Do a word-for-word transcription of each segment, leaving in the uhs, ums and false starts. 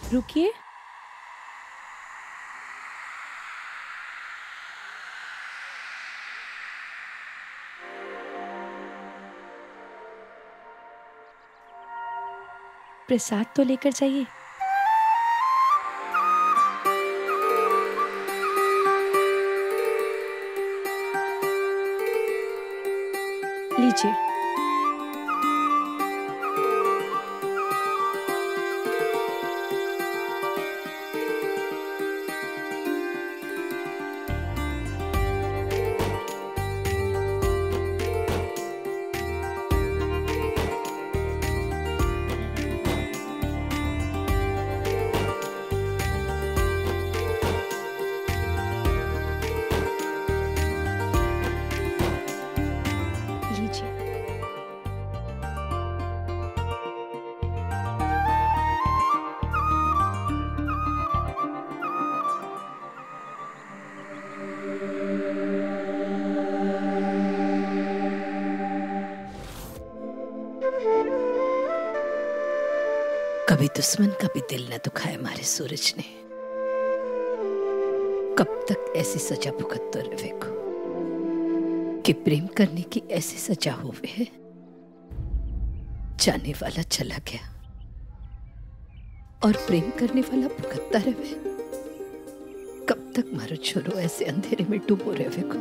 रुकिए, प्रसाद तो लेकर जाइए। लीजिए। कभी दुश्मन कभी दिल न दुखाए हमारे सूरज ने। कब तक ऐसी सजा भुगतते रहे को कि प्रेम करने की ऐसी सजा हुए है। जाने वाला चला गया और प्रेम करने वाला भुगतता रहे। कब तक मारो छोरो ऐसे अंधेरे में डूबो रहे को।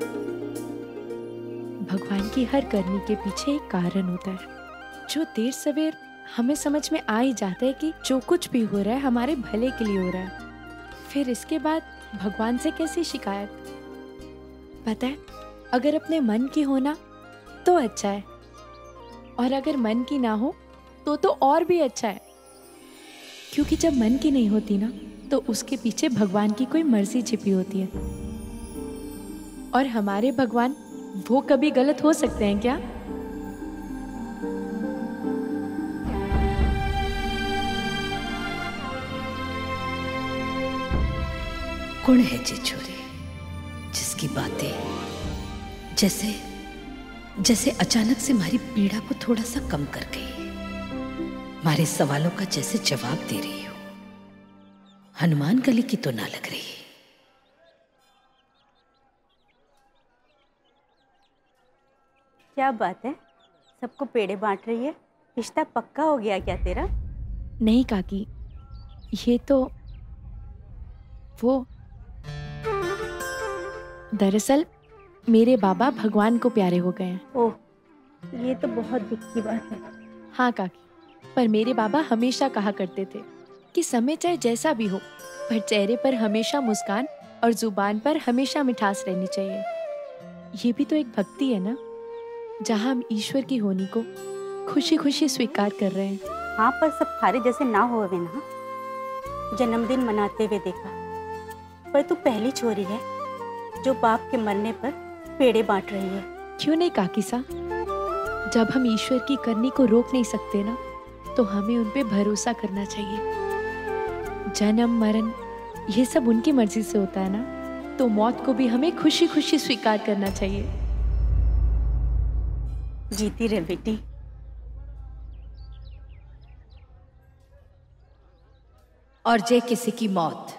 भगवान की हर करनी के पीछे एक कारण होता है, जो देर सवेर हमें समझ में आ ही जाता है कि जो कुछ भी हो रहा है हमारे भले के लिए हो रहा है। फिर इसके बाद भगवान से कैसी शिकायत। पता है, अगर अपने मन की हो ना तो अच्छा है, और अगर मन की ना हो तो तो और भी अच्छा है। क्योंकि जब मन की नहीं होती ना तो उसके पीछे भगवान की कोई मर्जी छिपी होती है। और हमारे भगवान वो कभी गलत हो सकते हैं क्या? कौन है जी छोरी जिसकी बातें जैसे जैसे अचानक से हमारी पीड़ा को थोड़ा सा कम कर गई, हमारे सवालों का जैसे जवाब दे रही हो। हनुमान गली की तो ना लग रही। क्या बात है, सबको पेड़े बांट रही है? रिश्ता पक्का हो गया क्या तेरा? नहीं काकी, ये तो वो दरअसल मेरे बाबा भगवान को प्यारे हो गए हैं। ओह, ये तो बहुत दुख की बात है। हाँ काकी, पर मेरे बाबा हमेशा कहा करते थे कि समय चाहे जैसा भी हो, पर चेहरे पर हमेशा मुस्कान और जुबान पर हमेशा मिठास रहनी चाहिए। ये भी तो एक भक्ति है ना, जहाँ हम ईश्वर की होनी को खुशी खुशी स्वीकार कर रहे हैं। हाँ, पर सब थारे जैसे ना हो वे ना। जन्मदिन मनाते हुए देखा, पर तू पहली छोरी है जो बाप के मरने पर पेड़े बांट रही है। क्यों नहीं काकी सा, जब हम ईश्वर की करनी को रोक नहीं सकते ना तो हमें उन पे भरोसा करना चाहिए। जन्म मरण ये सब उनकी मर्जी से होता है ना, तो मौत को भी हमें खुशी खुशी स्वीकार करना चाहिए। जीती रहे बेटी। और जे किसी की मौत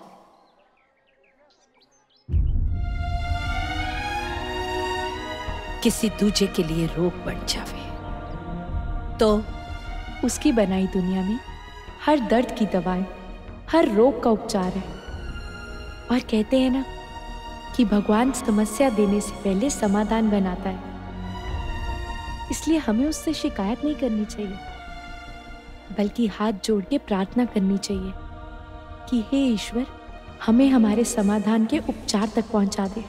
किसी दूजे के लिए रोग बन जावे तो उसकी बनाई दुनिया में हर दर्द की दवाई, हर रोग का उपचार है। और कहते हैं ना कि भगवान समस्या देने से पहले समाधान बनाता है। इसलिए हमें उससे शिकायत नहीं करनी चाहिए, बल्कि हाथ जोड़ के प्रार्थना करनी चाहिए कि हे ईश्वर, हमें हमारे समाधान के उपचार तक पहुंचा दे।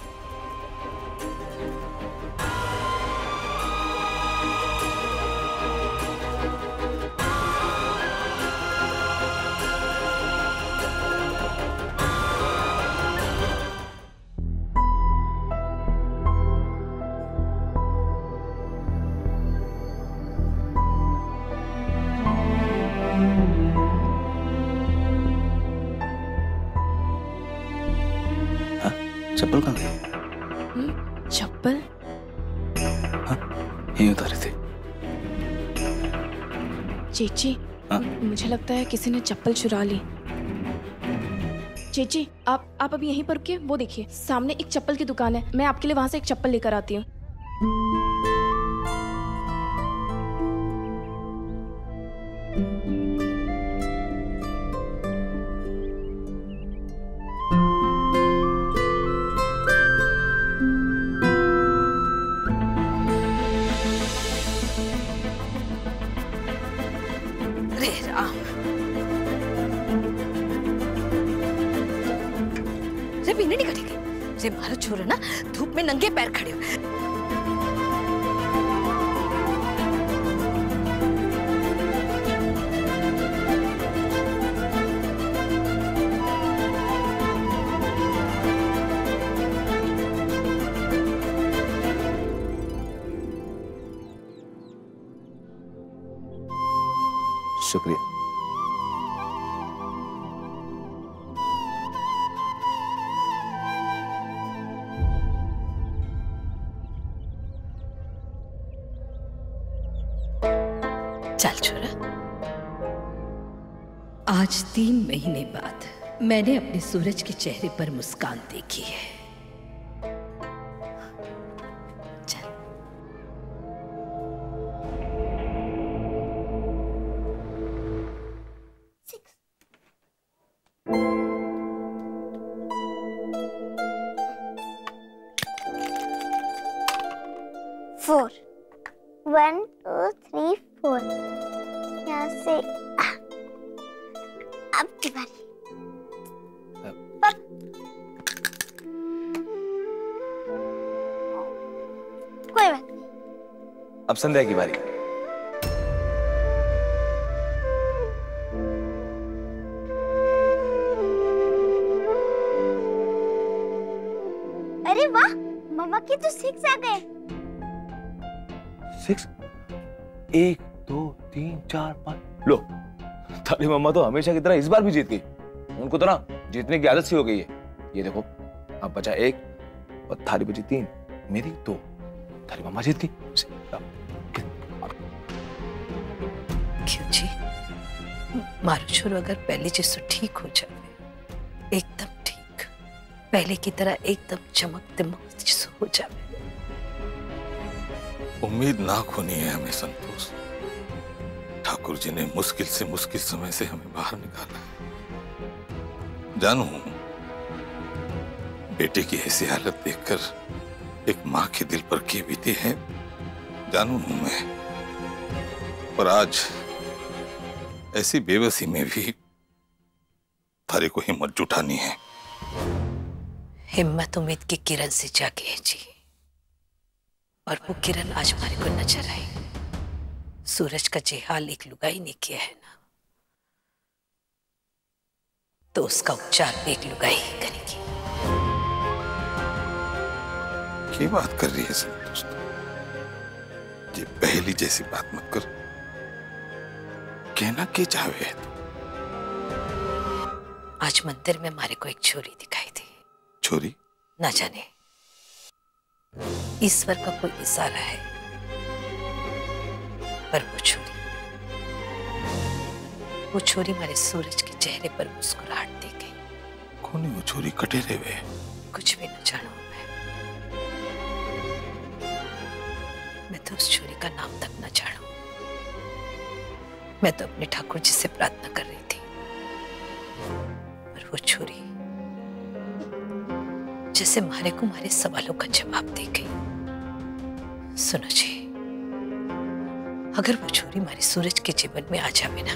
चप्पल कहाँ गई? चप्पल? हाँ, यहीं उतारे थे। चीची, हाँ? मुझे लगता है किसी ने चप्पल चुरा ली। चेची, आप आप अभी यहीं पर रुकिए, वो देखिए सामने एक चप्पल की दुकान है, मैं आपके लिए वहां से एक चप्पल लेकर आती हूँ। मारो छोरो ना, धूप में नंगे पैर खड़े हो। शुक्रिया। चल छोरा, आज तीन महीने बाद मैंने अपने सूरज के चेहरे पर मुस्कान देखी है। चल। Four, one two three four. यहाँ से अब की बारी। कोई बात नहीं, अब संध्या की बारी। अरे वाह, मम्मा की तो सिक्स आ गए। सिक्स? एक दो तीन चार पाँच। लो, थाली मम्मा तो हमेशा की तरह इस बार भी जीती। उनको तो ना जीतने की आदत सी हो गई है। ये देखो, अब बचा एक और थाली बची तीन, मेरी दो, थाली मम्मा जीत गई। क्यों जी? मारो छोरो अगर पहले जैसे ठीक हो जाए, एकदम ठीक, पहले की तरह एकदम चमक दमक हो जाए। उम्मीद ना खोनी है हमें संतोष। ठाकुर जी ने मुश्किल से मुश्किल समय से हमें बाहर निकाला है। जानू, बेटे की ऐसी हालत देखकर एक माँ के दिल पर क्या बीती है जानू हूं मैं। पर आज ऐसी बेबसी में भी थारे को हिम्मत जुटानी है। हिम्मत उम्मीद की किरण से जागी है जी, और वो किरण आज हमारे को नजर आई। सूरज का जे हाल एक लुगाई ने किया है ना, तो उसका उपचार एक लुगाई ही करेगी। क्या बात कर रही है संतोष? ये पहली जैसी बात मत कर। कहना क्या चाहे है तू? आज मंदिर में हमारे को एक छोरी दिखाई थी। छोरी? ना जाने ईश्वर का कोई इशारा है, पर वो छोरी वो छोरी हमारे सूरज के चेहरे पर मुस्कुराहट दे गई। कौन है वो छोरी? कटेरे हुए? कुछ भी न जानू मैं मैं तो उस छोरी का नाम तक न जानू। मैं तो अपने ठाकुर जी से प्रार्थना कर रही थी, और वो छोरी जैसे मारे को हमारे सवालों का जवाब दे गई। सुनो जी, अगर वो छोरी हमारे सूरज के जीवन में आ जावे ना,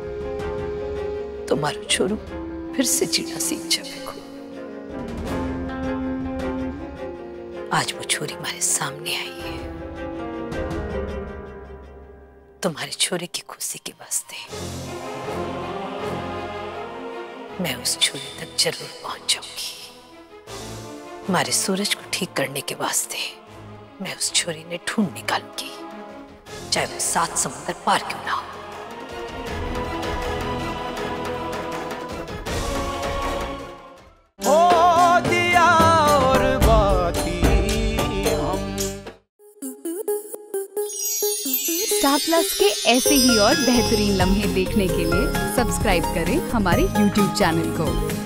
तो मारो छोरू फिर से जीना सीख जावे को। आज वो छोरी हमारे सामने आई है, तुम्हारे छोरे की खुशी के वास्ते मैं उस छोरी तक जरूर पहुंच जाऊंगी। हमारे सूरज को ठीक करने के वास्ते मैं उस छोरी ने ढूंढ निकालूंगी, चाहे वो सात समुद्र पार क्यों ना हो। स्टार प्लस के ऐसे ही और बेहतरीन लम्हे देखने के लिए सब्सक्राइब करें हमारे यूट्यूब चैनल को।